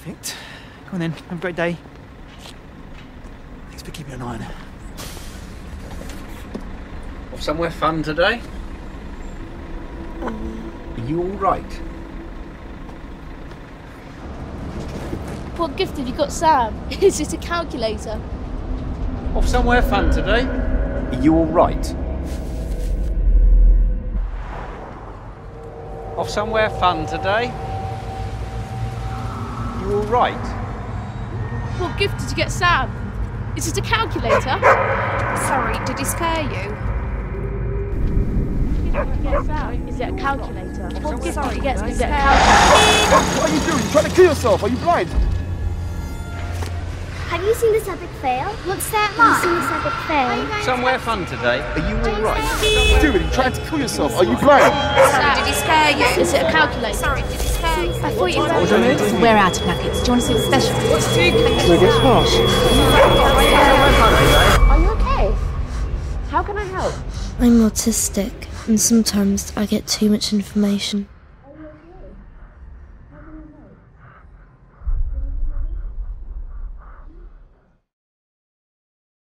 Perfect. Go on then, have a great day. Thanks for keeping an eye on it. Off somewhere fun today? Are you all right? What gift have you got, Sam? Is it a calculator? Off somewhere fun today? Are you all right? Off somewhere fun today? You all right? What gift did you get, Sam? Is it a calculator? Sorry, did he scare you? What gift did you get, Sam? Is it a calculator? What gift did you get? Is it a What are you doing? You're trying to kill yourself. Are you blind? Have you seen this epic fail? What's that, Mom? Have you seen this epic fail? Somewhere fun today? Are you all right? What are you doing? You're trying to kill yourself. Are you blind? Sorry, did he scare you? Is it a calculator? Sorry, did he scare you? I thought you were... What was your name? We're out of nuggets. Do you want to see the special? Can I get past? Are you okay? How can I help? I'm autistic, and sometimes I get too much information.